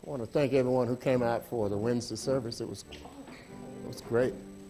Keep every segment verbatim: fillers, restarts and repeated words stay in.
I want to thank everyone who came out for the Wednesday service. It was, it was great.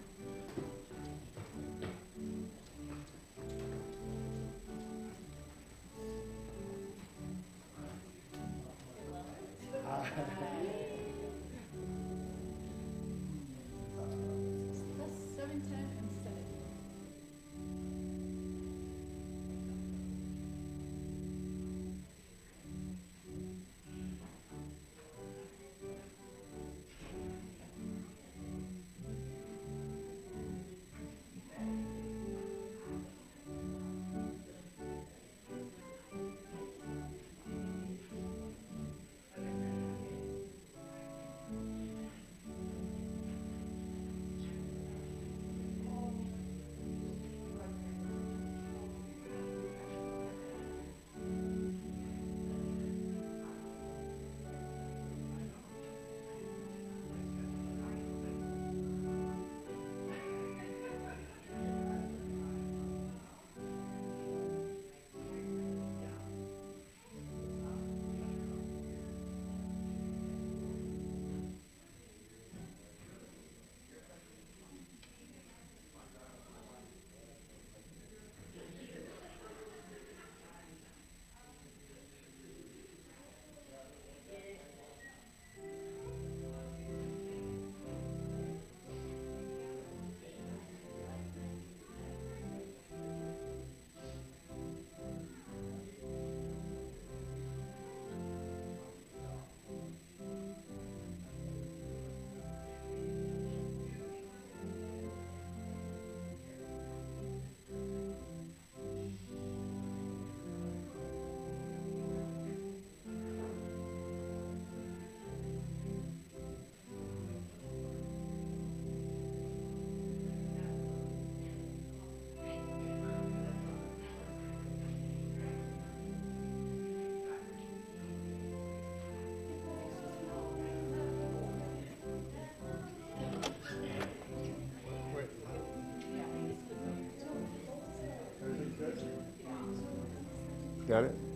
Got it?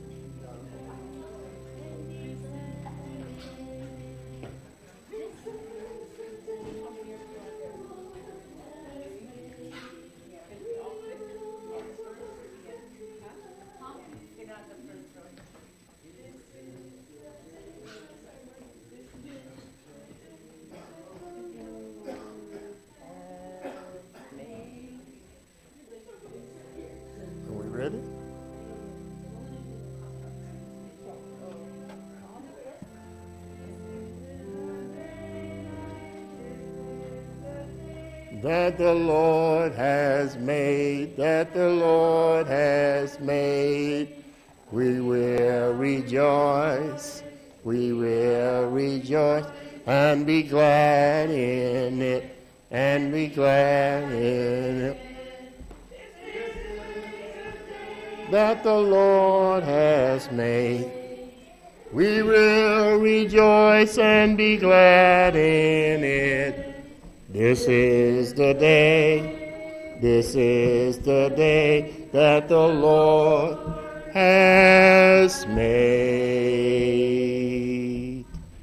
Are we ready? That the Lord has made, that the Lord has made, we will rejoice, we will rejoice, and be glad in it, and be glad in it. That the Lord has made, we will rejoice and be glad in it. This is the day, this is the day that the Lord has made.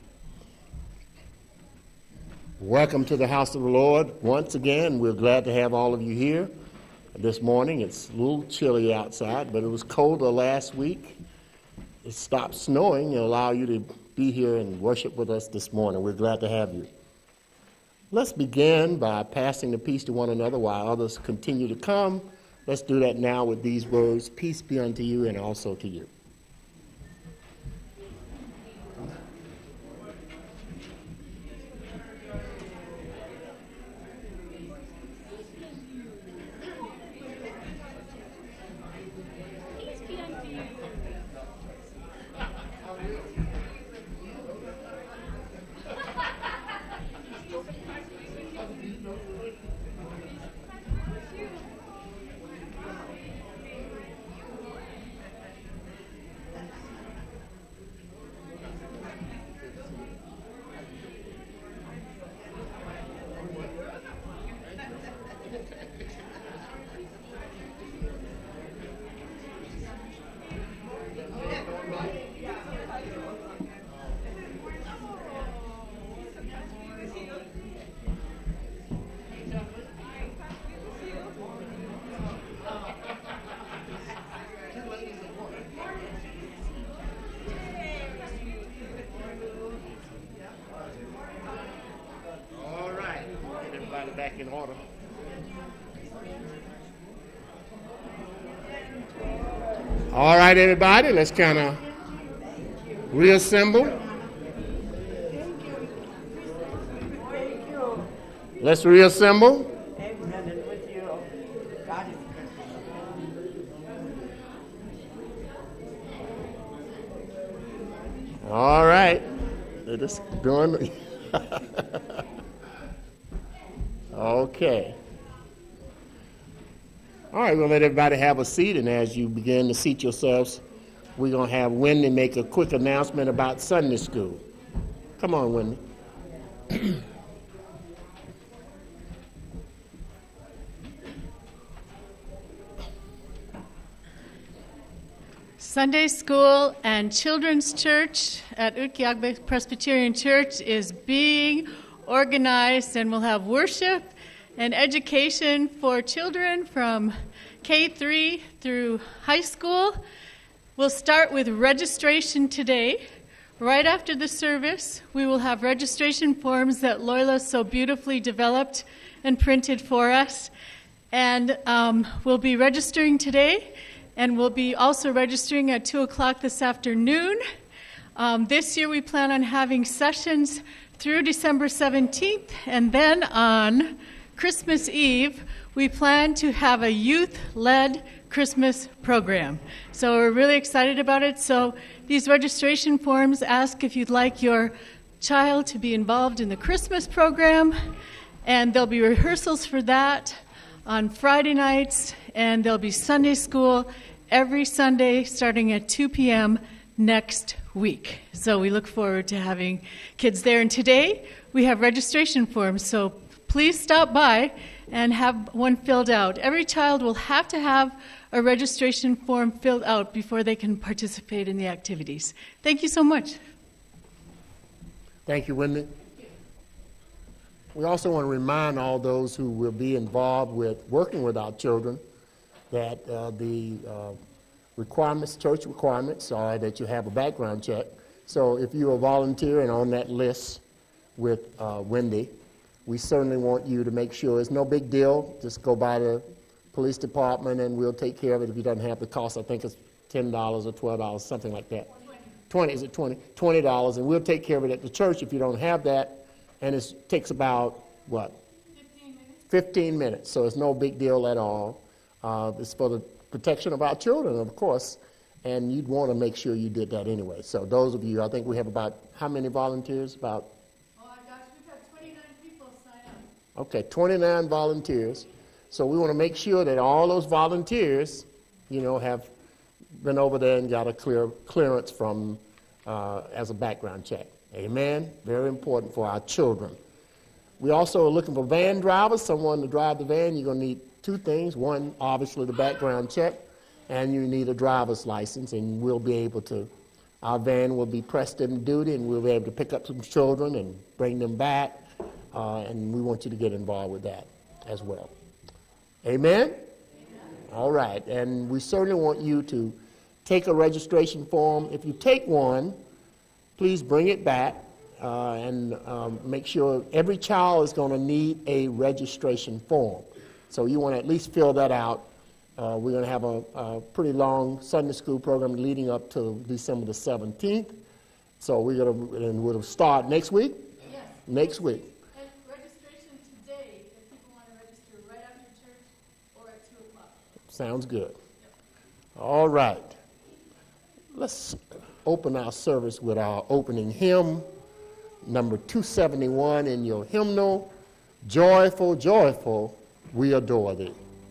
Welcome to the house of the Lord. Once again, we're glad to have all of you here this morning. It's a little chilly outside, but it was colder last week. It stopped snowing and allow you to be here and worship with us this morning. We're glad to have you. Let's begin by passing the peace to one another while others continue to come. Let's do that now with these words, peace be unto you and also to you. back in order. All right, everybody, let's kind of reassemble. Let's reassemble. All right. They're just doing. Okay. All right, we'll let everybody have a seat, and as you begin to seat yourselves, we're going to have Wendy make a quick announcement about Sunday school. Come on, Wendy. Sunday School and Children's Church at Utqiagvik Presbyterian Church is being organized, and we'll have worship and education for children from K three through high school. We'll start with registration today. Right after the service, we will have registration forms that Loila so beautifully developed and printed for us. And um, we'll be registering today. And we'll be also registering at two o'clock this afternoon. Um, this year we plan on having sessions through December seventeenth, and then on Christmas Eve, we plan to have a youth-led Christmas program. So we're really excited about it. So these registration forms ask if you'd like your child to be involved in the Christmas program, and there'll be rehearsals for that on Friday nights, and there'll be Sunday school every Sunday starting at two p.m. next week. So we look forward to having kids there. And today we have registration forms, so please stop by and have one filled out. Every child will have to have a registration form filled out before they can participate in the activities. Thank you so much. Thank you, Wendy. We also want to remind all those who will be involved with working with our children that uh, the uh, requirements, church requirements, are that you have a background check. So if you're a volunteer and on that list with uh, Wendy, we certainly want you to make sure it's no big deal. Just go by the police department and we'll take care of it. If you don't have the cost, I think it's ten dollars or twelve dollars, something like that. twenty, is it twenty? twenty dollars, and we'll take care of it at the church if you don't have that. And it takes about, what? fifteen minutes. fifteen minutes, so it's no big deal at all. Uh, it's for the protection of our children, of course, and you'd want to make sure you did that anyway. So those of you, I think we have about, how many volunteers? About? Oh my gosh, we've had twenty-nine people sign up. Okay, twenty-nine volunteers. So we want to make sure that all those volunteers, you know, have been over there and got a clear clearance from, uh, as a background check. Amen. Very important for our children. We also are looking for van drivers, someone to drive the van. You're going to need two things. One, obviously, the background check, and you need a driver's license, and we'll be able to, our van will be pressed in duty, and we'll be able to pick up some children and bring them back, uh, and we want you to get involved with that as well. Amen? Amen? All right, and we certainly want you to take a registration form. If you take one, please bring it back uh, and um, make sure every child is going to need a registration form. So you want to at least fill that out. Uh, we're going to have a, a pretty long Sunday school program leading up to December the seventeenth. So we're going to, and we'll start next week? Yes. Next week. And registration today, if people want to register right after church or at two o'clock. Sounds good. Yep. All right. Let's open our service with our opening hymn, number two seventy-one in your hymnal, Joyful, Joyful, We Adore Thee.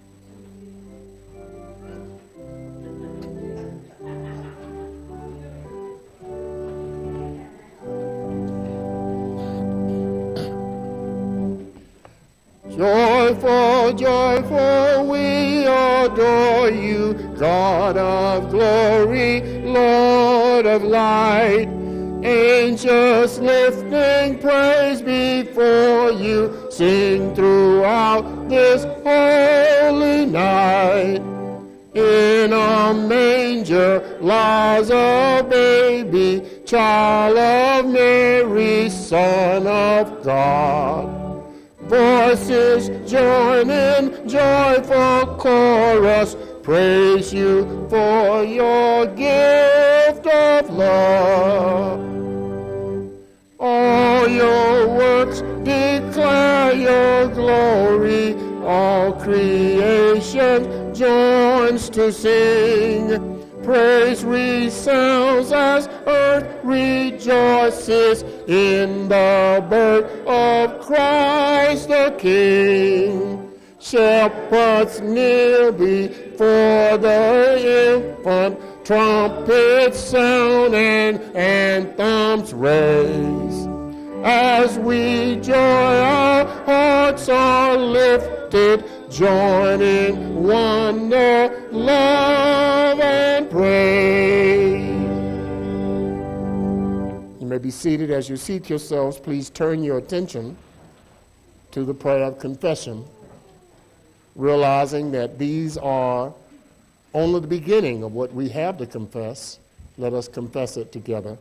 Joyful, joyful, we adore you, God of glory, Lord of light. Angels lifting praise before you, sing throughout this holy night. In a manger lies a baby, child of Mary, Son of God. Voices join in joyful chorus, praise you for your gift of love. All your works declare your glory, all creation joins to sing. Praise resounds as earth rejoices in the birth of Christ the King. Shepherds kneel before the infant, trumpets sound and anthems raise. As we joy, our hearts are lifted, joining wonder, love, and praise. You may be seated. As you seat yourselves, please turn your attention to the prayer of confession, realizing that these are only the beginning of what we have to confess. Let us confess it together.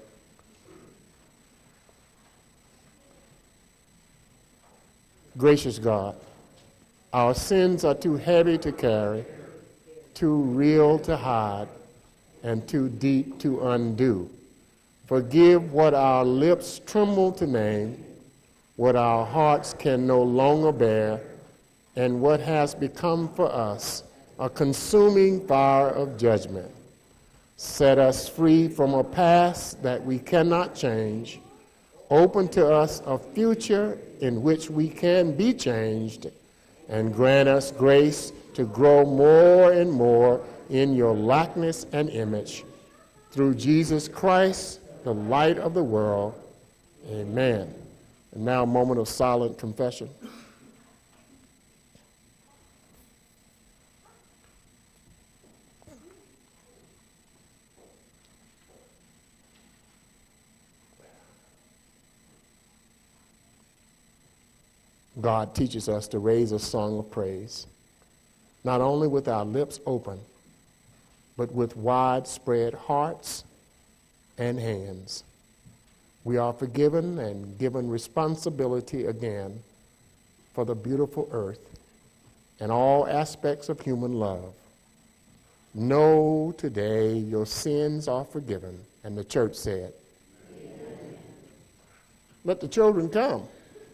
Gracious God, our sins are too heavy to carry, too real to hide, and too deep to undo. Forgive what our lips tremble to name, what our hearts can no longer bear, and what has become for us a consuming fire of judgment. Set us free from a past that we cannot change. Open to us a future in which we can be changed, and grant us grace to grow more and more in your likeness and image. Through Jesus Christ, the light of the world. Amen. And now a moment of silent confession. God teaches us to raise a song of praise, not only with our lips open, but with widespread hearts and hands. We are forgiven and given responsibility again for the beautiful earth and all aspects of human love. Know today your sins are forgiven. And the church said, amen. Let the children come.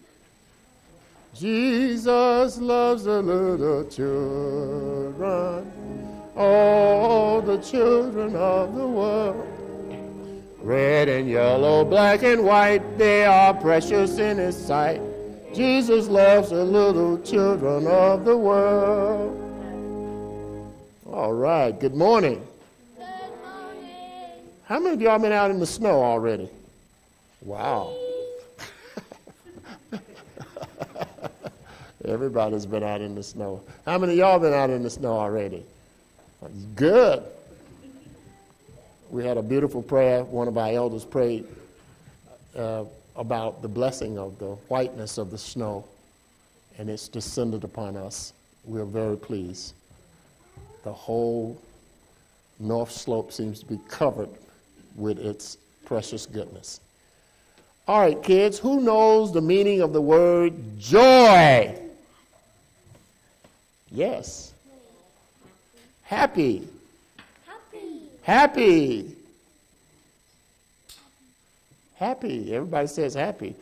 Jesus loves the little children, all the children of the world. Red and yellow, black and white, they are precious in his sight. Jesus loves the little children of the world. All right, good morning. Good morning. How many of y'all been out in the snow already? Wow. Everybody's been out in the snow. How many of y'all been out in the snow already? Good. We had a beautiful prayer. One of our elders prayed uh, about the blessing of the whiteness of the snow, and it's descended upon us. We're very pleased. The whole North Slope seems to be covered with its precious goodness. All right, kids, who knows the meaning of the word joy? Yes. Happy. Happy. Happy. Happy. Everybody says happy.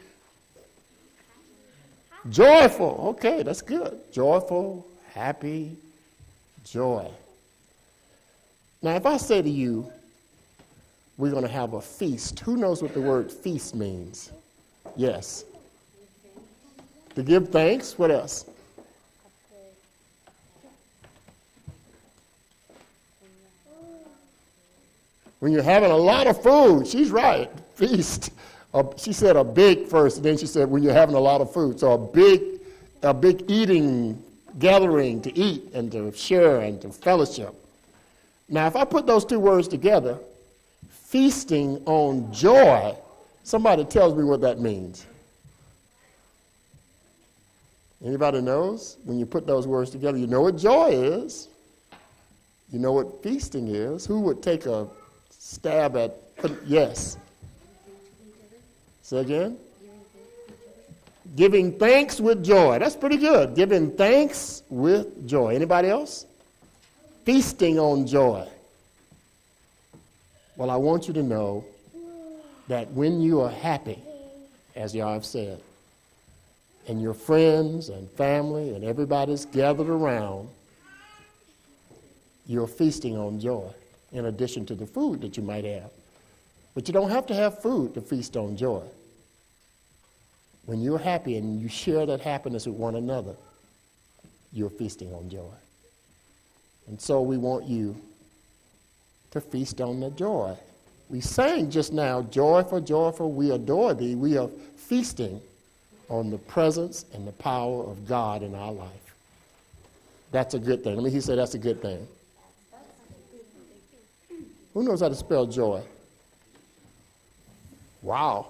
Joyful. Okay, that's good. Joyful, happy, joy. Now, if I say to you, we're going to have a feast, who knows what the word feast means? Yes. To give thanks. What else? When you're having a lot of food. She's right. Feast. Uh, she said a big first, and then she said when you're having a lot of food. So a big, a big eating gathering to eat and to share and to fellowship. Now, if I put those two words together, feasting on joy, somebody tells me what that means. Anybody knows? When you put those words together, you know what joy is. You know what feasting is. Who would take a stab at, yes. Say again? Giving thanks with joy. That's pretty good. Giving thanks with joy. Anybody else? Feasting on joy. Well, I want you to know that when you are happy, as y'all have said, and your friends and family and everybody's gathered around, you're feasting on joy in addition to the food that you might have. But you don't have to have food to feast on joy. When you're happy and you share that happiness with one another, you're feasting on joy. And so we want you to feast on the joy. We sang just now, joyful, joyful, we adore thee. We are feasting on the presence and the power of God in our life. That's a good thing. Let me hear you say that's a good thing. Who knows how to spell joy? Wow.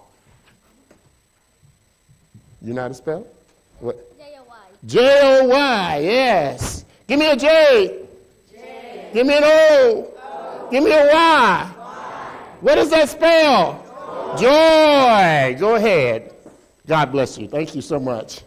You know how to spell it? What? J O Y. J O Y, yes. Give me a J. J. Give me an O. O. Give me a Y. Y. What does that spell? Joy. Joy. Go ahead. God bless you. Thank you so much.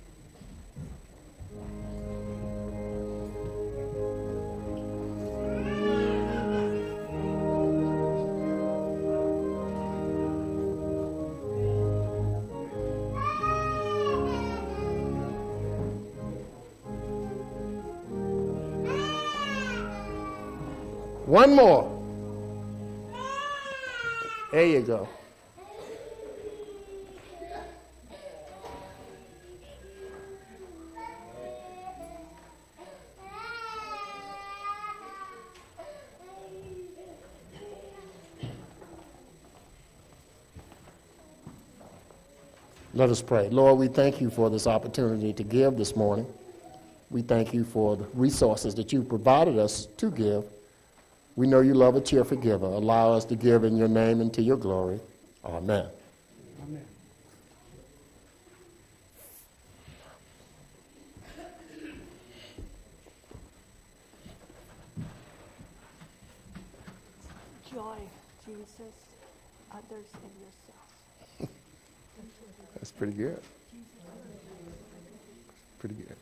One more. There you go. Let us pray. Lord, we thank you for this opportunity to give this morning. We thank you for the resources that you provided us to give. We know you love a cheerful giver. Allow us to give in your name and to your glory. Amen. Amen. Joy, Jesus, others, and yourself. That's pretty good. Pretty good.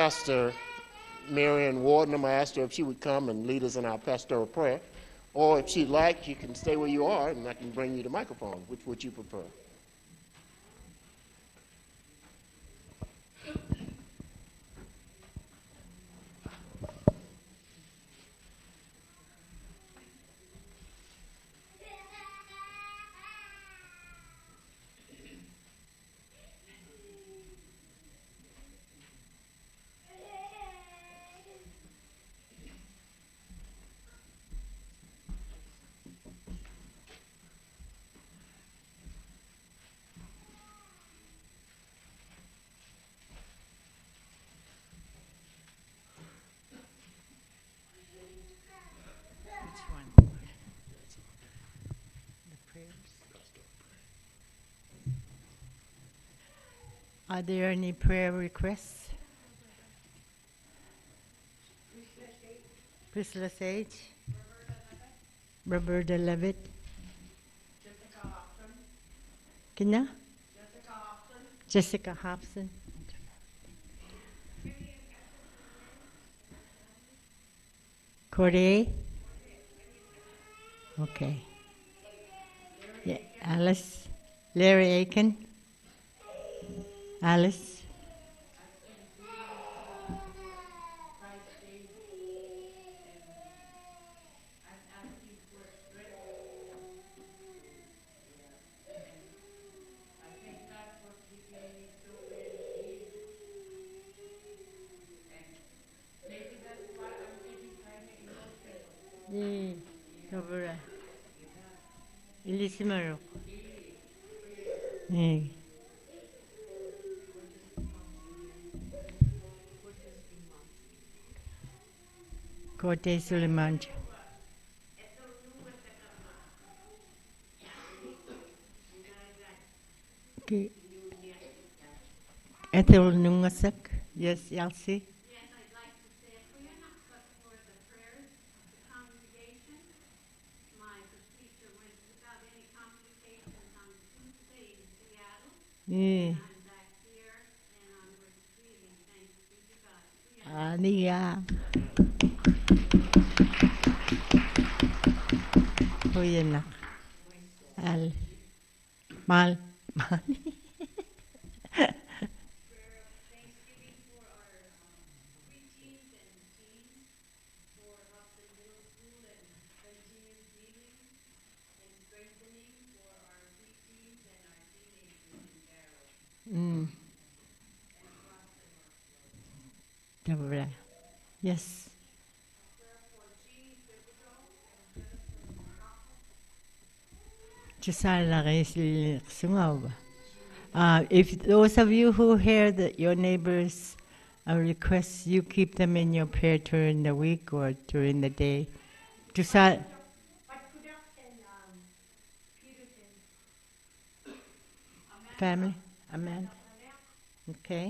Pastor Marion Warden. I'm going to ask her if she would come and lead us in our pastoral prayer. Or if she'd like, you can stay where you are and I can bring you the microphone. Which would you prefer? Are there any prayer requests? Priscilla Sage, Roberta Levitt, Jessica Hobson, Kina? Jessica Hobson, Jessica Hobson, Corday. Okay. Yeah, Alice, Larry Aiken. Alice. Yeah, over. Elisimaro. Yeah. Kote Suleiman. Okay. Ethel Nungasak. Yes, Elsie. Yes, I'd like to say a prayer, not but for the prayers of the congregation. My procedure went without any complications on Tuesday in Seattle. Yeah. I'm back here, and I'm really thanks be to God. Ania. Huyenak. Al. Mal. Mal. Mm. Dobra. Yes. Uh, if those of you who hear that your neighbors' uh, requests, you keep them in your prayer during the week or during the day. Just family, amen. Okay.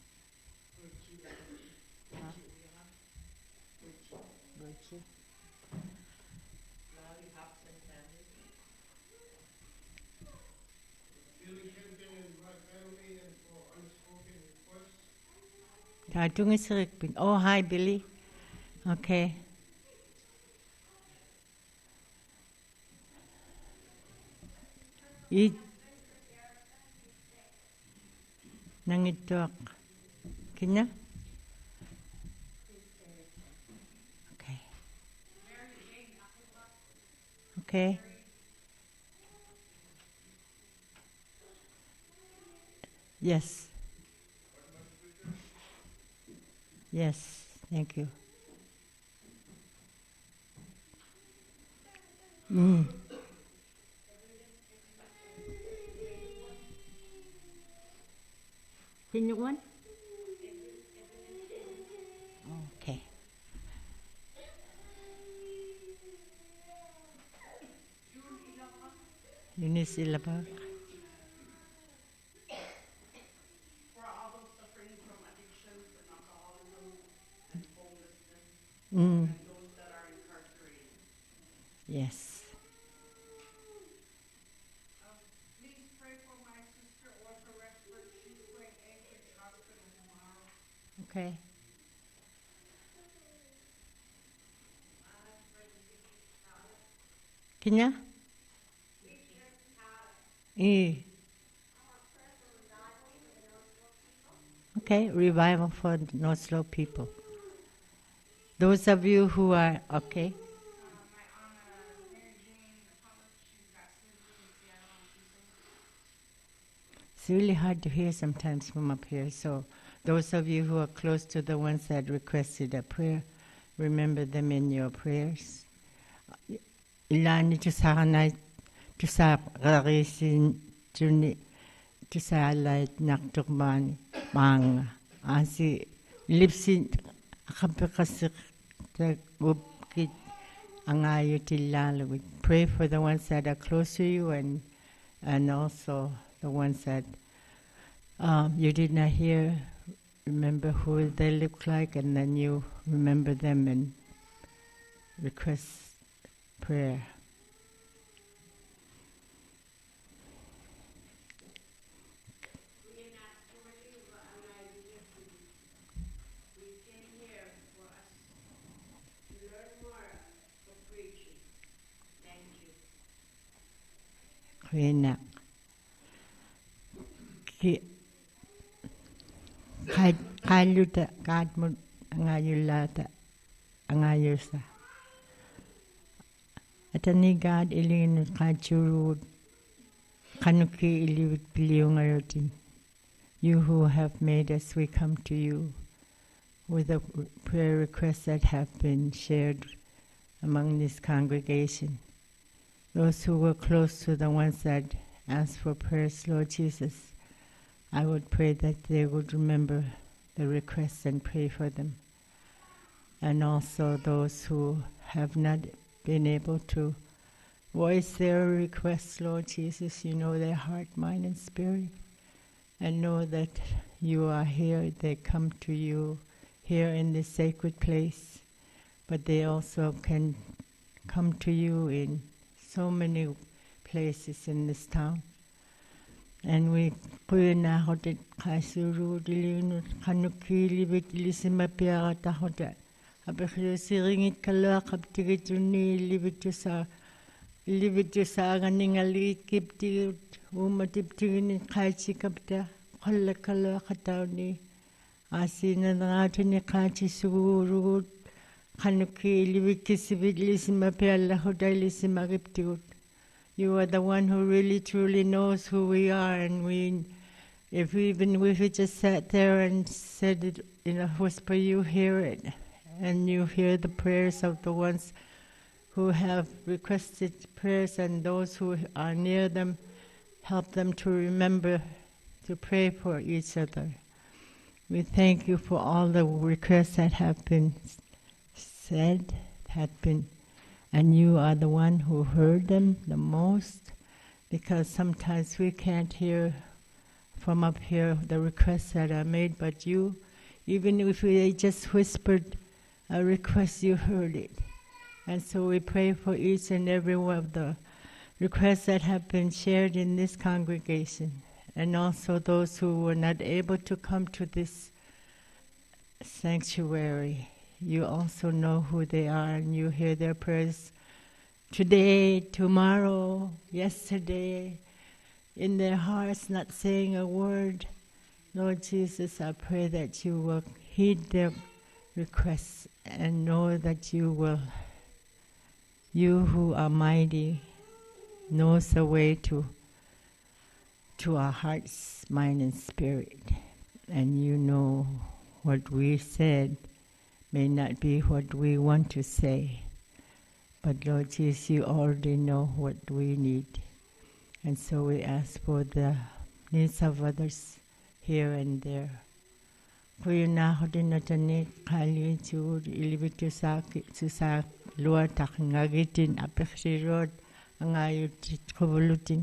Oh, hi, Billy. Okay. Eat. Nangitok. Kina? Okay. Okay. Yes. Yes, thank you. Mm. Can you one? Okay. Eunice Ilabak. For all those suffering from addictions and alcoholism and homelessness, Mm. and those that are incarcerated. Yes. Um, please pray for my sister, Walter Rexford. She's going to Anchorage Hospital tomorrow. Okay. Kenya? Eh. Okay, revival for no slow people. Those of you who are, okay. It's really hard to hear sometimes from up here, so those of you who are close to the ones that requested a prayer, remember them in your prayers. Ilani to Saranai to Sarasin Juni to Salite Naktukmani Bang Asi Lipsin Kapakasik Upkit Angayutilala. We pray for the ones that are close to you and and also the ones that um, you did not hear. Remember who they look like, and then you remember them and request prayer. Kena ki kaluta kadmut angayulata angayusa atani God ilin kachurud kanuki iliwit piliungayotin. You who have made us, we come to you with the prayer requests that have been shared among this congregation. Those who were close to the ones that asked for prayers, Lord Jesus, I would pray that they would remember the requests and pray for them. And also those who have not been able to voice their requests, Lord Jesus, you know their heart, mind, and spirit, and know that you are here. They come to you here in this sacred place, but they also can come to you in so many places in this town. And we pray now that Kasuru Dilino Kanuki Libilisima Piata Hota Abakhiring it Kalak Tigituni Libitusa Libitusa Ganingali Kipti Umatiptini Kachi Kapta Kala Kala Katani Asina Ratini Kachi Suru Kanuki Libikisibilisima Piala Hodalisima Giptiut. You are the one who really truly knows who we are, and we, if we even if we just sat there and said it in a whisper, you hear it, and you hear the prayers of the ones who have requested prayers, and those who are near them, help them to remember to pray for each other. We thank you for all the requests that have been said, had been. And you are the one who heard them the most, because sometimes we can't hear from up here the requests that are made, but you, even if they just whispered a request, you heard it. And so we pray for each and every one of the requests that have been shared in this congregation, and also those who were not able to come to this sanctuary. You also know who they are, and you hear their prayers today, tomorrow, yesterday, in their hearts, not saying a word. Lord Jesus, I pray that you will heed their requests and know that you will, you who are mighty, knows the way to, to our hearts, mind, and spirit. And you know what we said may not be what we want to say, but Lord Jesus, you already know what we need. And so we ask for the needs of others here and there. Kuya na ako din natanit kali tu ilibitu sa sa luar tak ngagitin apexirod angayut kubulutin.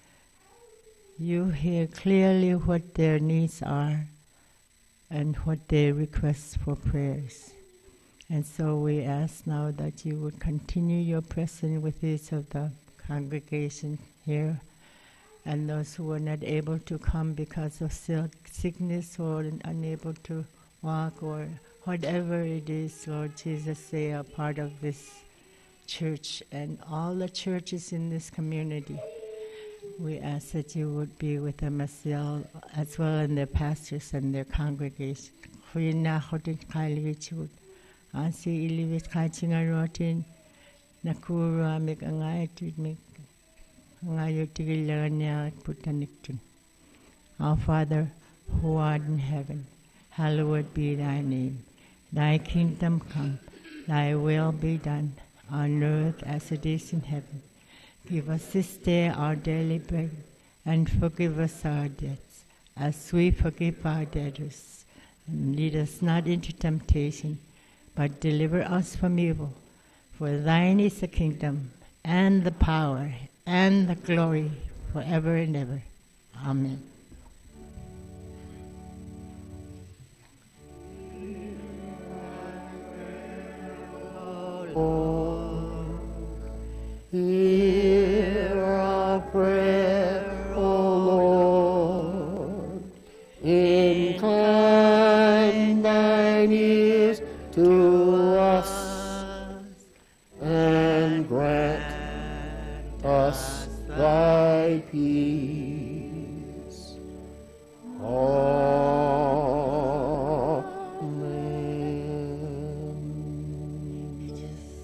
You hear clearly what their needs are and what they request for prayers. And so we ask now that you would continue your presence with each of the congregation here, and those who are not able to come because of sickness or unable to walk or whatever it is, Lord Jesus, they are part of this church and all the churches in this community. We ask that you would be with them as well, as well and their pastors and their congregation. Khuyina khotin khalichut. Ansi ilivit kachingarotin. Nakuru amik angayatid mik angayotigilanya putaniktin. Our Father, who art in heaven, hallowed be thy name. Thy kingdom come, thy will be done, on earth as it is in heaven. Give us this day our daily bread, and forgive us our debts, as we forgive our debtors. And lead us not into temptation, but deliver us from evil. For thine is the kingdom, and the power, and the glory, forever and ever. Amen. Lord, hear our prayer, O Lord. Incline thine ears to us, and grant us thy peace. Amen.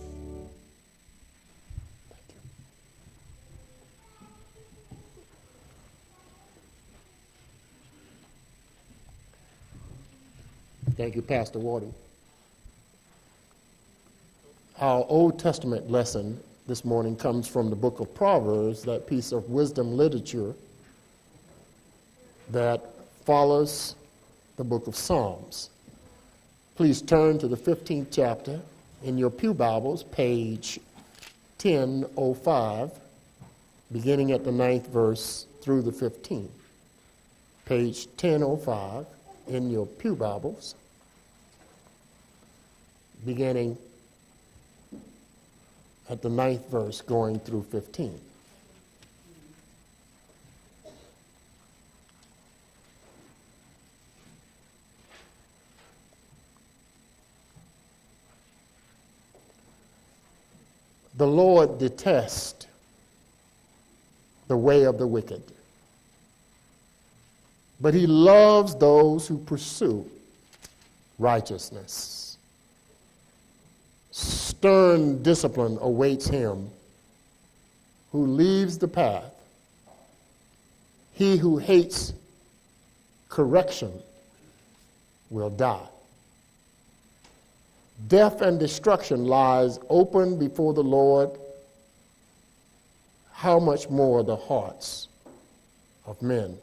Thank you, Pastor Warden. Our Old Testament lesson this morning comes from the book of Proverbs, that piece of wisdom literature that follows the book of Psalms. Please turn to the fifteenth chapter in your pew Bibles, page ten oh five, beginning at the ninth verse through the fifteenth. Page ten oh five in your pew Bibles, beginning at the ninth verse going through fifteen. The Lord detests the way of the wicked, but he loves those who pursue righteousness. Stern discipline awaits him who leaves the path. He who hates correction will die. Death and destruction lies open before the Lord. How much more the hearts of men?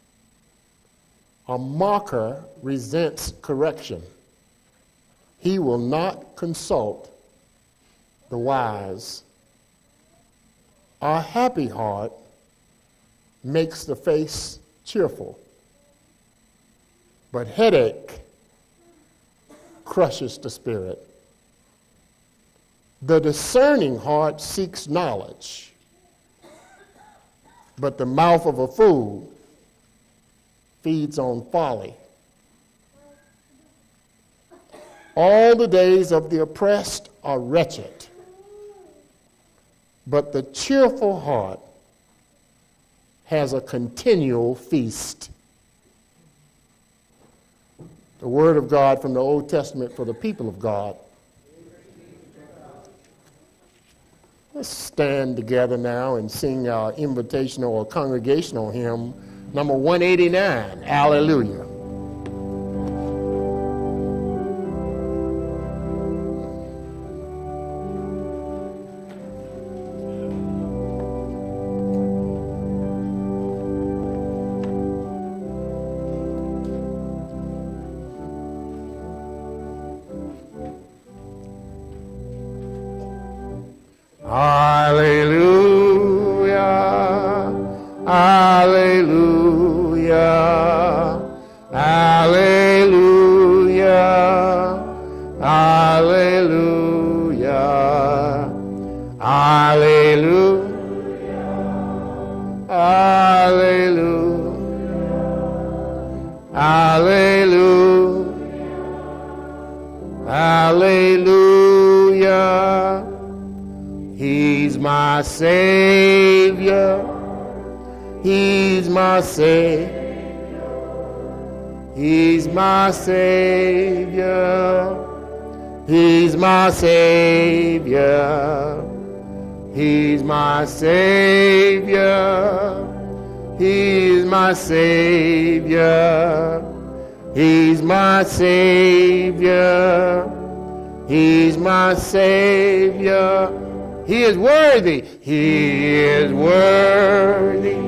A mocker resents correction. He will not consult the wise. A happy heart makes the face cheerful, but headache crushes the spirit. The discerning heart seeks knowledge, but the mouth of a fool feeds on folly. All the days of the oppressed are wretched, but the cheerful heart has a continual feast. The word of God from the Old Testament for the people of God. Let's stand together now and sing our invitational or congregational hymn, number one eighty-nine, Hallelujah. He's my Savior. He's my Savior. He's my Savior. He's my Savior. He's my Savior. He's my Savior. He's my Savior. He's my Savior. He is worthy. He is worthy.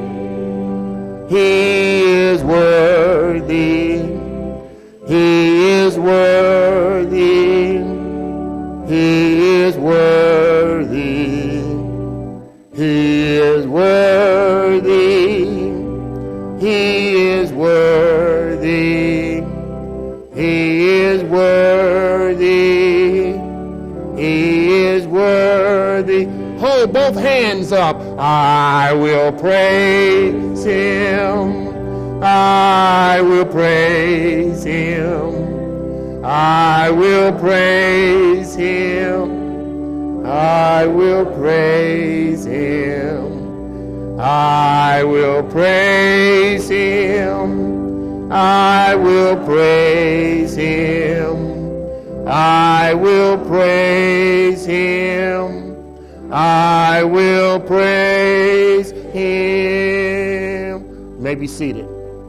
He is worthy. He is worthy. He is worthy. He is worthy. He is worthy. He is worthy. He is worthy. Hold both hands up. I will praise him. I will praise him. I will praise him. I will praise him. I will praise him. I will praise him. I will praise him. I will praise him. You may be seated.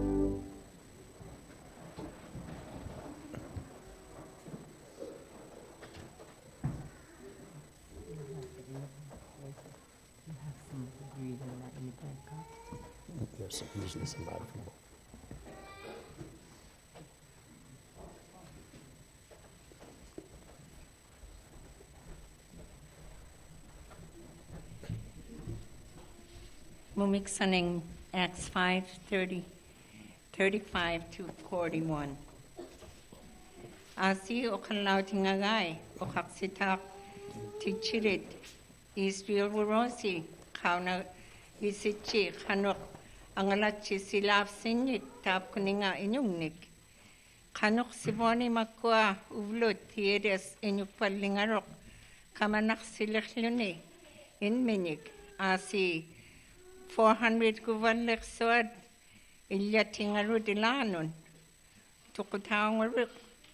There's usually somebody from home. Mumiksaning Acts five thirty, thirty-five to forty-one. Asi okalaw tingagay okaksitak tichirit Israel Rosi kauna isitchi kanok angalachi silap sinit tap kuninga inyungnik kanok siboni makwa uvlot tiedes inyupalingarok kamanak silakluni inminik asi four hundred kuvalek swad ilyatingaru dilanon tukutawang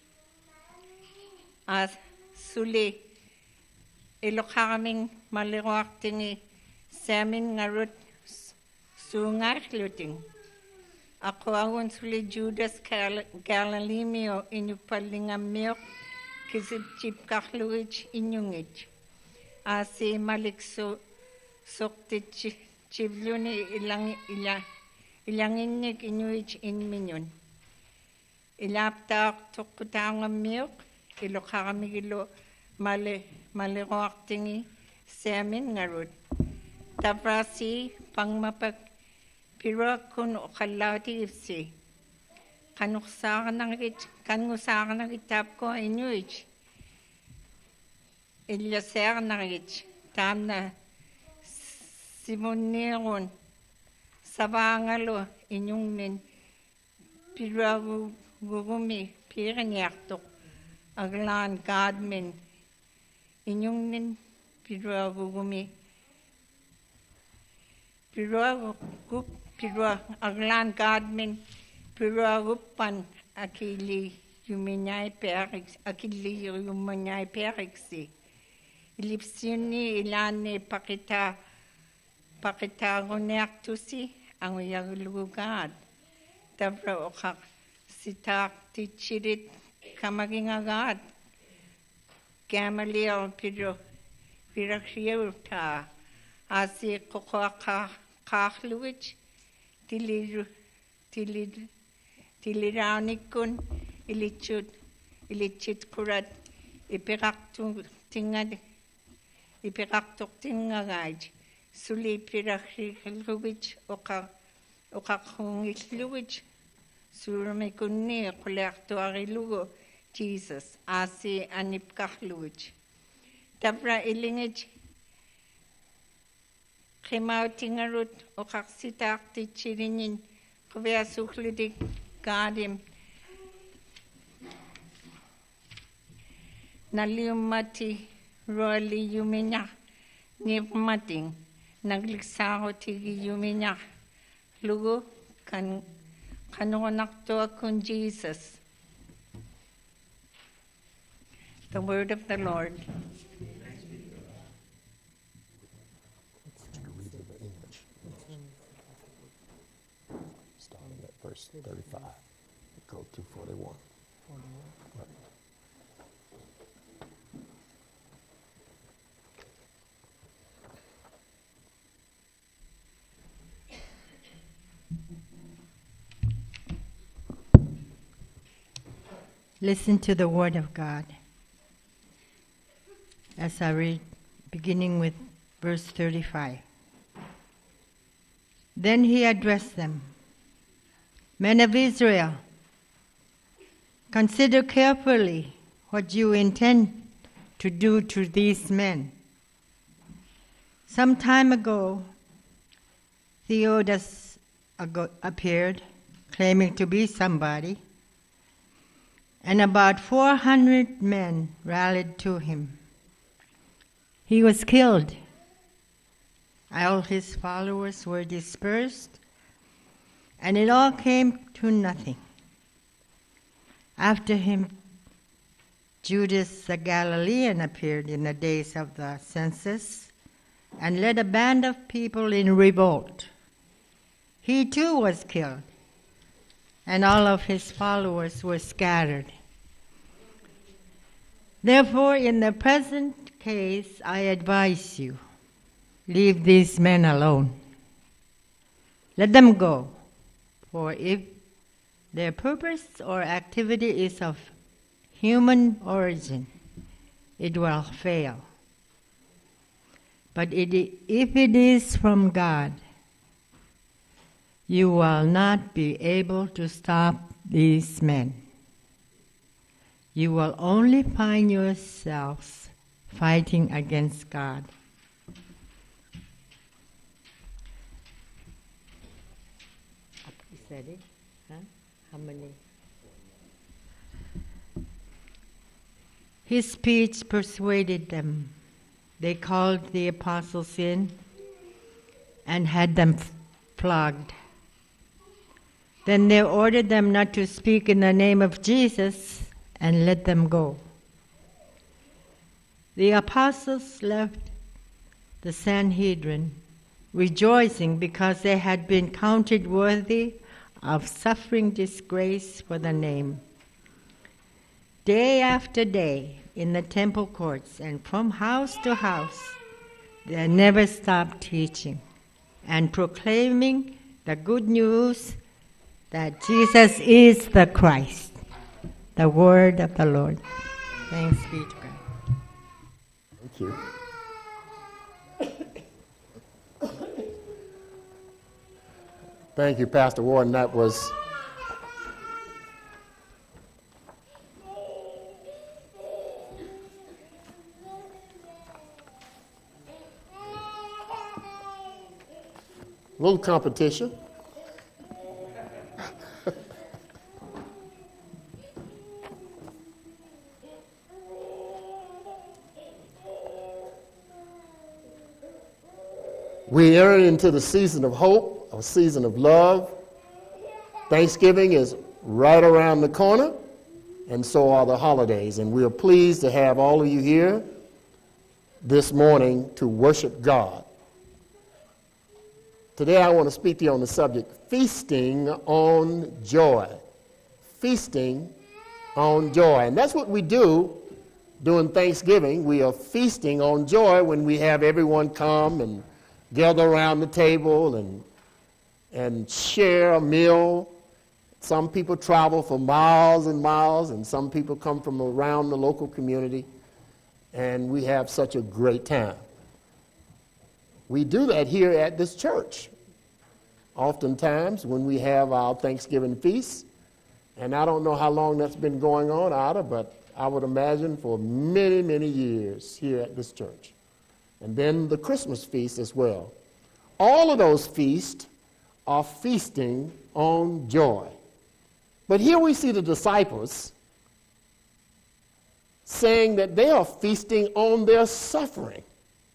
as suli ilokaming maliwak tingi samin ngarut sungak luting ako agon suli Judas Galilemio inyupalingamio kisip chip kakluich inyungich asi malikso soktich chivluni ilang ila ilanginik inyuich inminyon ilaptak tukutawang ilokamigilo mali maliwaktingi samin ngarut tabrasi pangmapag pirakun okalati ifsi kanuksakan ng it kanuksakan ng itap ko inyuich ilyaser ng it tam na simuniron sabangalo inyong min piragu gugumi piranyaktok aglan gadmin inyong nin piragu gumi piragu gup piragu aglan gadmin piragu pan akili yuminyay perix akili yuminyay perixi ilipsini ilani pakita pakita gonektusi ang uyagulugad tabra okak sitak tichirit kamaging agad Gamaliel piro pirakriuta asi kokoaka kakluich tilir tilir tiliraunikun ilichut ilichit kurat ipiraktu tingad ipiraktuk tingagaj suli pirakriuich oka oka kungitluich surmikunni kolektuarilugo Jesus asi anipkahluj tabra ilingij khimautingarut okaksitak tichirinin kveasuklidik gadim naliumati roali yuminya nirmating nagliksa ko tigi yuminya lugo kan kanonak to akong Jesus. The word of the Lord. Starting at verse thirty-five, go to forty-one. Right. Listen to the word of God. As I read, beginning with verse thirty-five. Then he addressed them, Men of Israel, consider carefully what you intend to do to these men. Some time ago, Theodas appeared, claiming to be somebody, and about four hundred men rallied to him. He was killed. All his followers were dispersed, and it all came to nothing. After him, Judas the Galilean appeared in the days of the census and led a band of people in revolt. He too was killed, and all of his followers were scattered. Therefore, in the present case, I advise you, leave these men alone. Let them go, for if their purpose or activity is of human origin, it will fail. But it, if it is from God, you will not be able to stop these men. You will only find yourselves fighting against God. Is that it? Huh? How many? His speech persuaded them. They called the apostles in and had them flogged. Then they ordered them not to speak in the name of Jesus and let them go. The apostles left the Sanhedrin rejoicing because they had been counted worthy of suffering disgrace for the name. Day after day in the temple courts and from house to house, they never stopped teaching and proclaiming the good news that Jesus is the Christ, the word of the Lord. Thanks be to God. Thank you. Thank you, Pastor Warden. That was a little competition. We enter into the season of hope, a season of love. Thanksgiving is right around the corner, and so are the holidays. And we are pleased to have all of you here this morning to worship God. Today I want to speak to you on the subject, feasting on joy. Feasting on joy. And that's what we do during Thanksgiving. We are feasting on joy when we have everyone come and gather around the table and and share a meal. Some people travel for miles and miles, and some people come from around the local community, and we have such a great time. We do that here at this church. Oftentimes when we have our Thanksgiving feast, and I don't know how long that's been going on, Ada, but I would imagine for many, many years here at this church. And then the Christmas feast as well. All of those feasts are feasting on joy. But here we see the disciples saying that they are feasting on their suffering.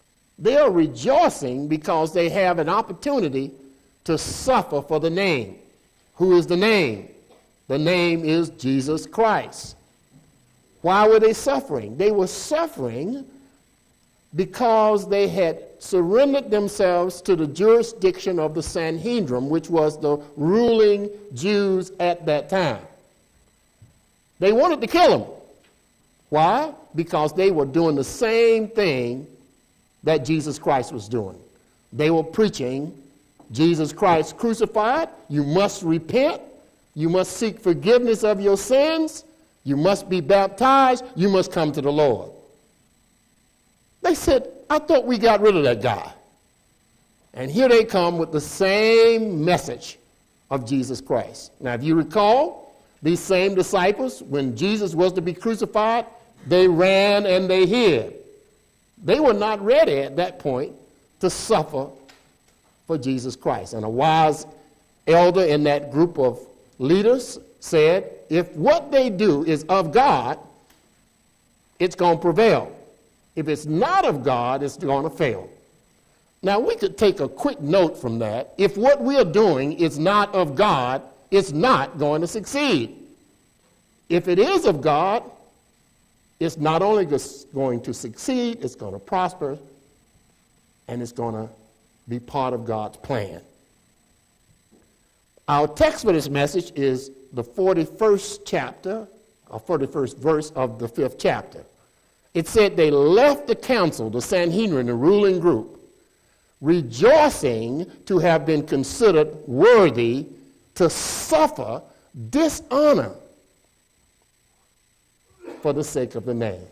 They are rejoicing because they have an opportunity to suffer for the name. Who is the name? The name is Jesus Christ. Why were they suffering? They were suffering because they had surrendered themselves to the jurisdiction of the Sanhedrin, which was the ruling Jews at that time. They wanted to kill him. Why? Because they were doing the same thing that Jesus Christ was doing. They were preaching Jesus Christ crucified. You must repent. You must seek forgiveness of your sins. You must be baptized. You must come to the Lord. They said, I thought we got rid of that guy. And here they come with the same message of Jesus Christ. Now, if you recall, these same disciples, when Jesus was to be crucified, they ran and they hid. They were not ready at that point to suffer for Jesus Christ. And a wise elder in that group of leaders said, if what they do is of God, it's going to prevail. If it's not of God, it's going to fail. Now, we could take a quick note from that. If what we are doing is not of God, it's not going to succeed. If it is of God, it's not only going to succeed, it's going to prosper, and it's going to be part of God's plan. Our text for this message is the forty-first chapter, or forty-first verse of the fifth chapter. It said they left the council, the Sanhedrin, the ruling group, rejoicing to have been considered worthy to suffer dishonor for the sake of the name.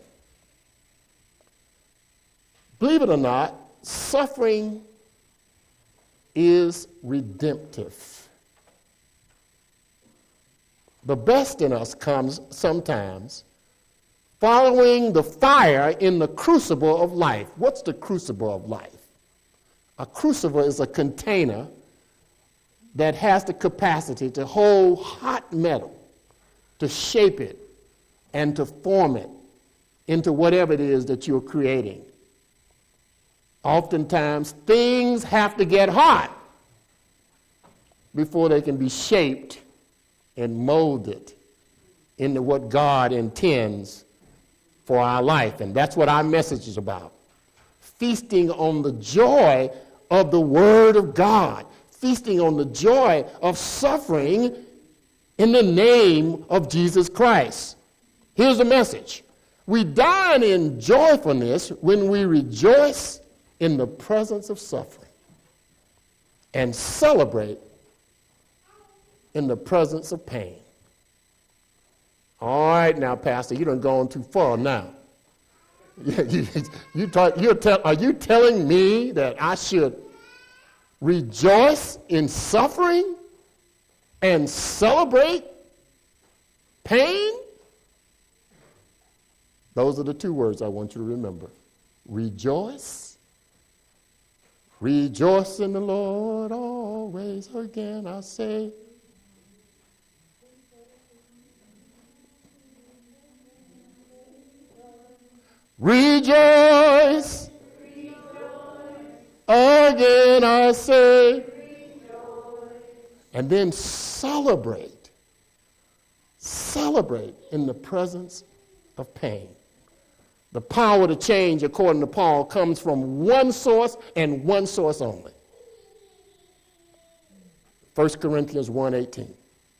Believe it or not, suffering is redemptive. The best in us comes sometimes following the fire in the crucible of life. What's the crucible of life? A crucible is a container that has the capacity to hold hot metal, to shape it, and to form it into whatever it is that you're creating. Oftentimes, things have to get hot before they can be shaped and molded into what God intends for our life. And that's what our message is about. Feasting on the joy of the Word of God. Feasting on the joy of suffering in the name of Jesus Christ. Here's the message. We dine in joyfulness when we rejoice in the presence of suffering and celebrate in the presence of pain. All right now, Pastor, you done gone too far now. you, you, you talk, you're tell, are you telling me that I should rejoice in suffering and celebrate pain? Those are the two words I want you to remember. Rejoice. Rejoice in the Lord always. Again, I say. Rejoice. Rejoice. Again, I say. Rejoice. And then celebrate. Celebrate in the presence of pain. The power to change, according to Paul, comes from one source and one source only. First Corinthians one eighteen.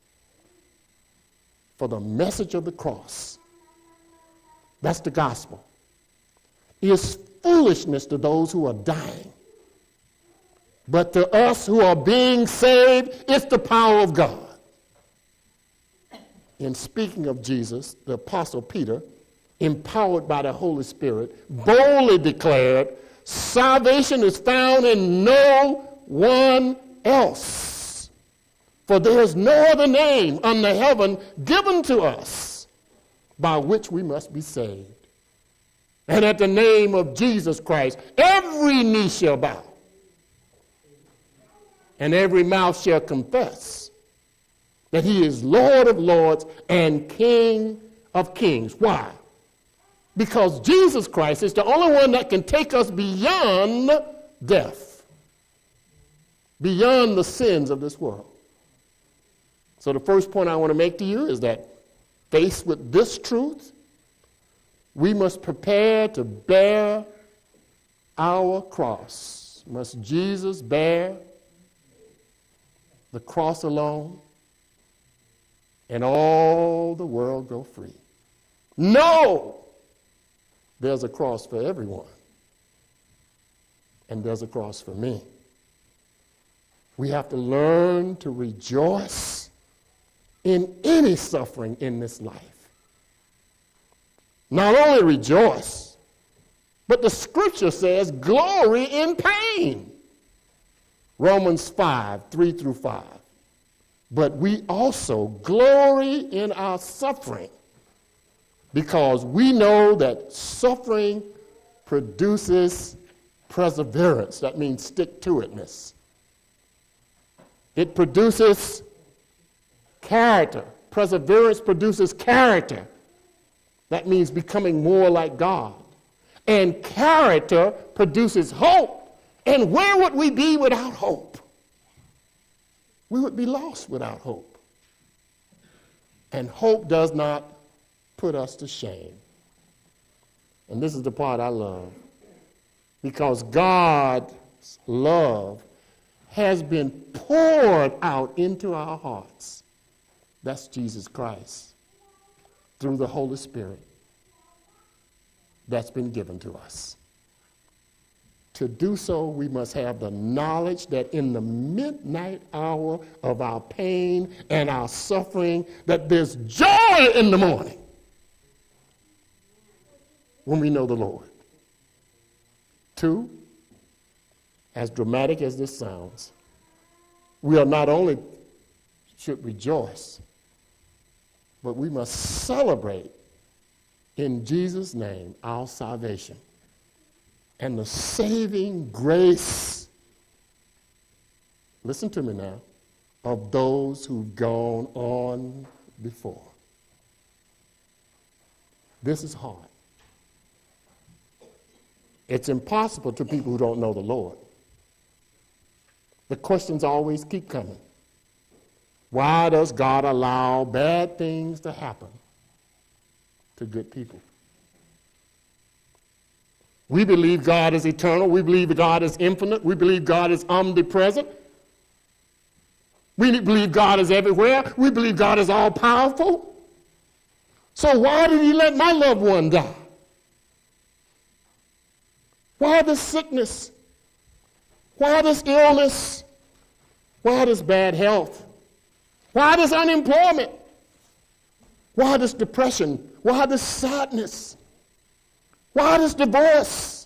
For the message of the cross, that's the gospel, is foolishness to those who are dying. But to us who are being saved, it's the power of God. In speaking of Jesus, the Apostle Peter, empowered by the Holy Spirit, boldly declared, salvation is found in no one else. For there is no other name under heaven given to us by which we must be saved. And at the name of Jesus Christ, every knee shall bow, and every mouth shall confess that he is Lord of lords and King of kings. Why? Because Jesus Christ is the only one that can take us beyond death, beyond the sins of this world. So the first point I want to make to you is that faced with this truth, we must prepare to bear our cross. Must Jesus bear the cross alone and all the world go free? No! There's a cross for everyone. And there's a cross for me. We have to learn to rejoice in any suffering in this life. Not only rejoice, but the scripture says glory in pain. Romans five, three through five. But we also glory in our suffering, because we know that suffering produces perseverance. That means stick-to-itness. It produces character. Perseverance produces character. That means becoming more like God. And character produces hope. And where would we be without hope? We would be lost without hope. And hope does not put us to shame. And this is the part I love. Because God's love has been poured out into our hearts. That's Jesus Christ. Through the Holy Spirit. That's been given to us. To do so, we must have the knowledge that in the midnight hour of our pain and our suffering, that there's joy in the morning when we know the Lord. Two, as dramatic as this sounds, we are not only should rejoice, but we must celebrate in Jesus' name our salvation and the saving grace, listen to me now, of those who've gone on before. This is hard. It's impossible to people who don't know the Lord. The questions always keep coming. Why does God allow bad things to happen to good people? We believe God is eternal. We believe God is infinite. We believe God is omnipresent. We believe God is everywhere. We believe God is all-powerful. So why did he let my loved one die? Why this sickness? Why this illness? Why this bad health? Why this unemployment? Why this depression? Why this sadness? Why this divorce?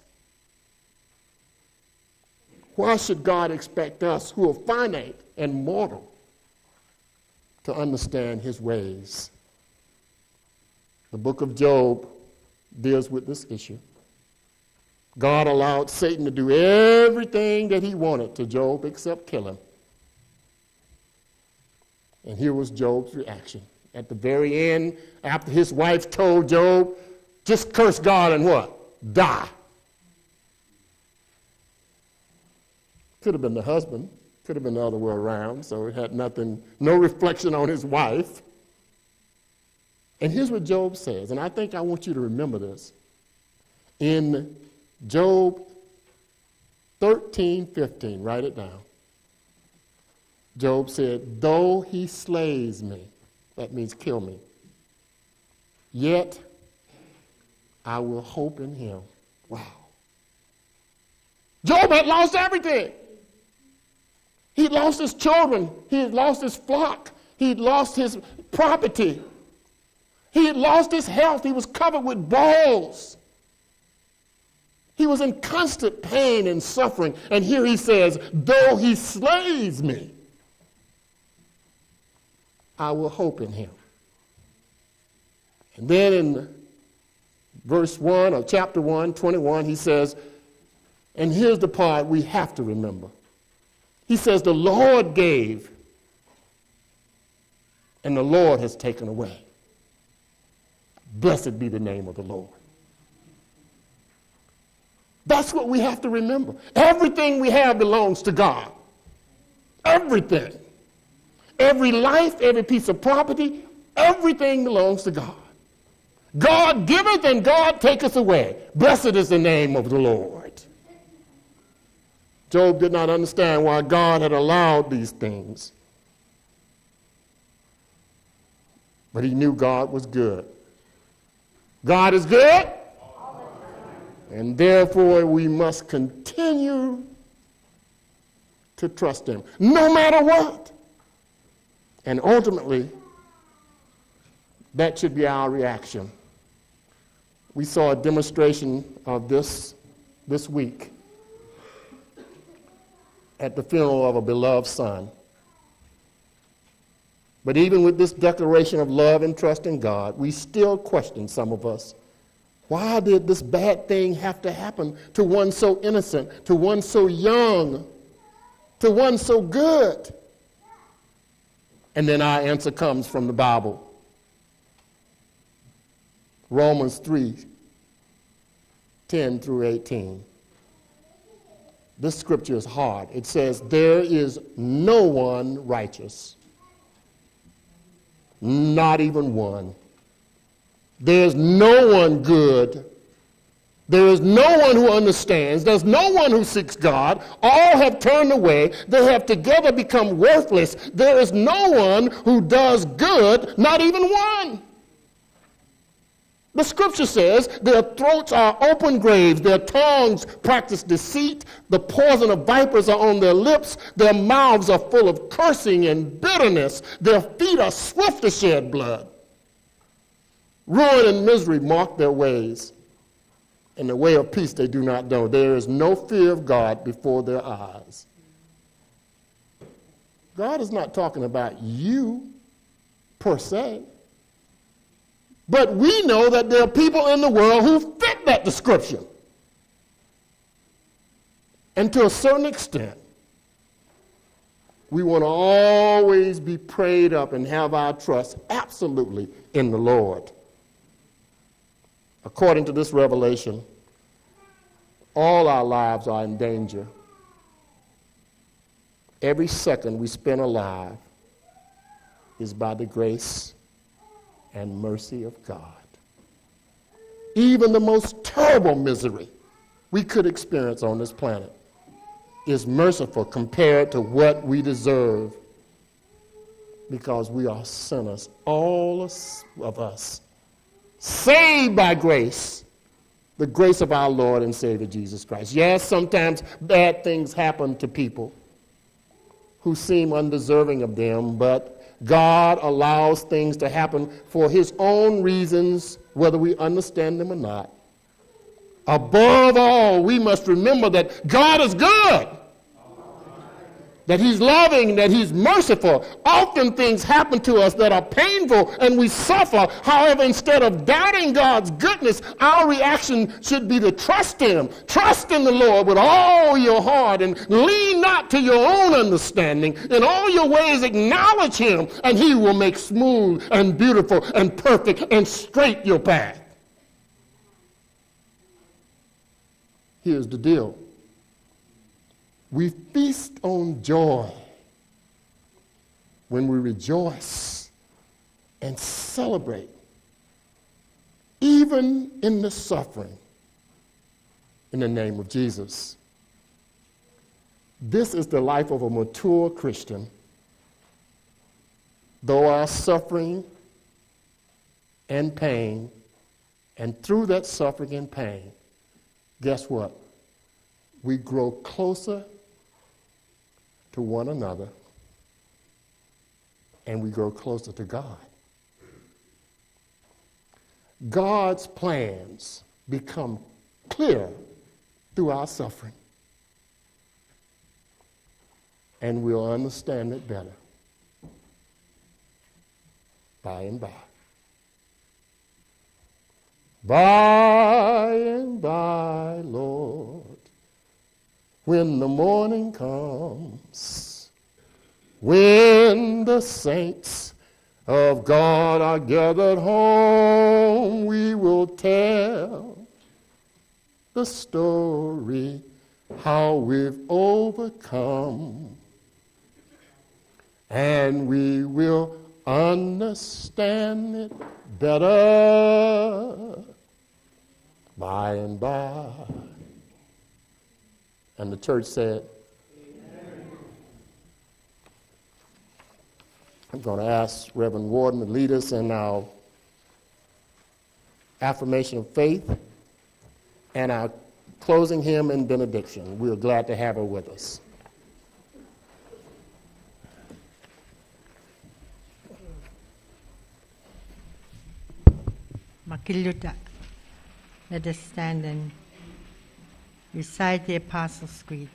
Why should God expect us, who are finite and mortal, to understand his ways? The book of Job deals with this issue. God allowed Satan to do everything that he wanted to Job except kill him. And here was Job's reaction. At the very end, after his wife told Job, just curse God and what? Die. Could have been the husband. Could have been the other way around. So it had nothing, no reflection on his wife. And here's what Job says. And I think I want you to remember this. In Job thirteen fifteen, write it down. Job said, though he slays me, that means kill me, yet I will hope in him. Wow. Job had lost everything. He lost his children. He had lost his flock. He had lost his property. He had lost his health. He was covered with boils. He was in constant pain and suffering. And here he says, though he slays me, I will hope in him. And then in verse one of chapter one, twenty-one, he says, and here's the part we have to remember. He says, the Lord gave, and the Lord has taken away. Blessed be the name of the Lord. That's what we have to remember. Everything we have belongs to God. Everything. Every life, every piece of property, everything belongs to God. God giveth and God taketh away. Blessed is the name of the Lord. Job did not understand why God had allowed these things. But he knew God was good. God is good. And therefore we must continue to trust him, no matter what. And ultimately, that should be our reaction. We saw a demonstration of this this week at the funeral of a beloved son. But even with this declaration of love and trust in God, we still question, some of us, why did this bad thing have to happen to one so innocent, to one so young, to one so good? And then our answer comes from the Bible. Romans three, ten through eighteen. This scripture is hard. It says, there is no one righteous, not even one. There's no one good. There is no one who understands. There's no one who seeks God. All have turned away. They have together become worthless. There is no one who does good, not even one. The scripture says their throats are open graves. Their tongues practice deceit. The poison of vipers are on their lips. Their mouths are full of cursing and bitterness. Their feet are swift to shed blood. Ruin and misery mark their ways. In the way of peace they do not know. There is no fear of God before their eyes. God is not talking about you per se. But we know that there are people in the world who fit that description. And to a certain extent, we want to always be prayed up and have our trust absolutely in the Lord. According to this revelation, all our lives are in danger. Every second we spend alive is by the grace and mercy of God. Even the most terrible misery we could experience on this planet is merciful compared to what we deserve, because we are sinners, all of us, saved by grace, the grace of our Lord and Savior Jesus Christ. Yes, sometimes bad things happen to people who seem undeserving of them, but God allows things to happen for his own reasons, whether we understand them or not. Above all, we must remember that God is good, that he's loving, that he's merciful. Often things happen to us that are painful and we suffer. However, instead of doubting God's goodness, our reaction should be to trust him. Trust in the Lord with all your heart and lean not to your own understanding. In all your ways acknowledge him, and he will make smooth and beautiful and perfect and straight your path. Here's the deal. We feast on joy when we rejoice and celebrate, even in the suffering, in the name of Jesus. This is the life of a mature Christian. Though our suffering and pain, and through that suffering and pain, guess what? We grow closer to one another, and we grow closer to God. God's plans become clear through our suffering, and we'll understand it better by and by. By and by, Lord, when the morning comes, when the saints of God are gathered home, we will tell the story, how we've overcome. And we will understand it better by and by. And the church said, amen. I'm going to ask Reverend Warden to lead us in our affirmation of faith and our closing hymn and benediction. We're glad to have her with us. Makiluta. Let us stand and recite the Apostles' Creed.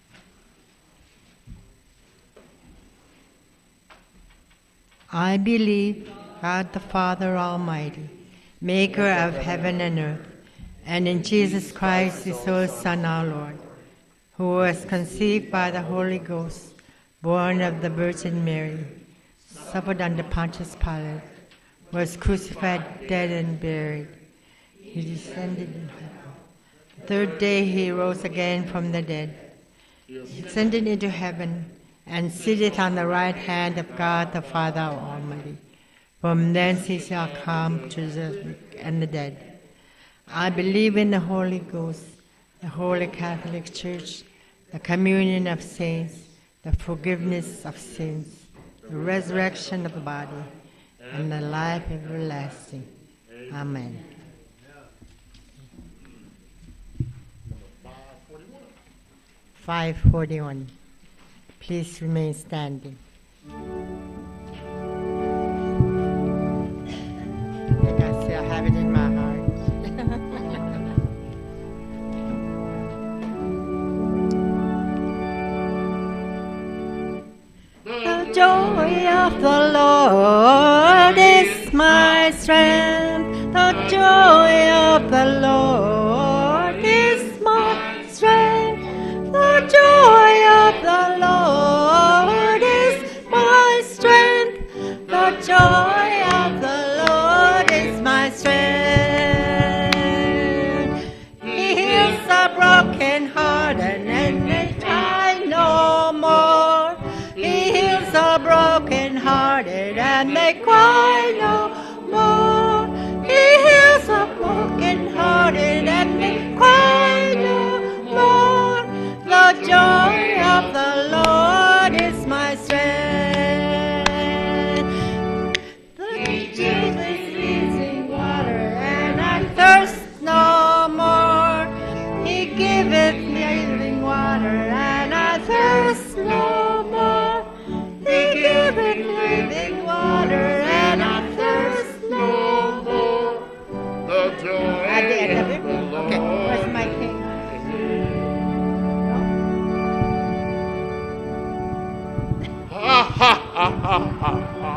I believe God the Father Almighty, maker of heaven and earth, and in Jesus Christ, his sole Son, our Lord, who was conceived by the Holy Ghost, born of the Virgin Mary, suffered under Pontius Pilate, was crucified, dead, and buried. He descended in heaven. The third day he rose again from the dead. He ascended into heaven and seated on the right hand of God the Father Almighty. From thence he shall come to the and the dead. I believe in the Holy Ghost, the Holy Catholic Church, the communion of saints, the forgiveness of sins, the resurrection of the body, and the life everlasting. Amen. five forty-one. Please remain standing. I can still have it in my heart. The joy of the Lord is my strength. The joy of the Lord is my strength. The joy of the Lord is my strength. The joy of the Lord is my strength. He heals the brokenhearted and they cry no more. He heals the brokenhearted and they cry no more. He heals the brokenhearted and they cry no more. The joy of the Lord is my strength. The Jesus is in water and I thirst no more. He giveth me living water and I thirst no more. He giveth me living water and I thirst no more. The joy At the end of it? of the Lord. Okay, where's my king? Ha ha ha ha ha ha.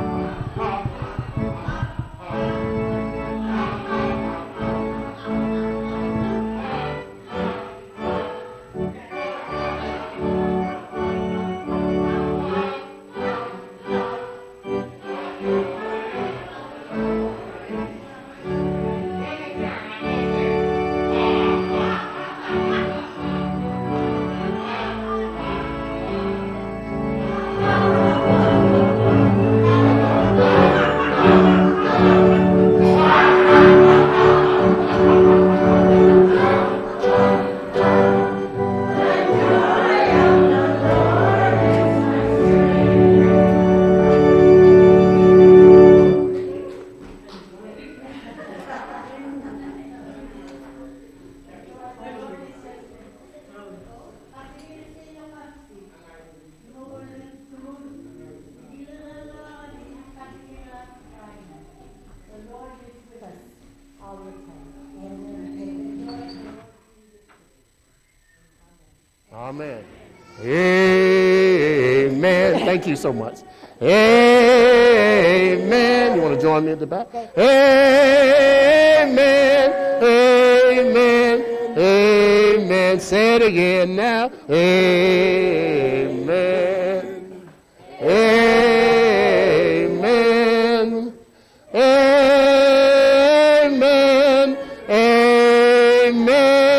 Amen. Amen. Thank you so much. Amen. You want to join me at the back? Amen. Amen. Amen. Say it again now. Amen. Amen. Amen. Amen.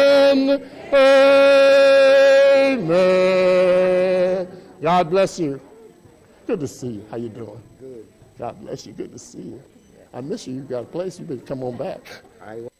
God bless you. Good to see you. How you doing? Good. God bless you. Good to see you. I miss you. You got a place. You better come on back. I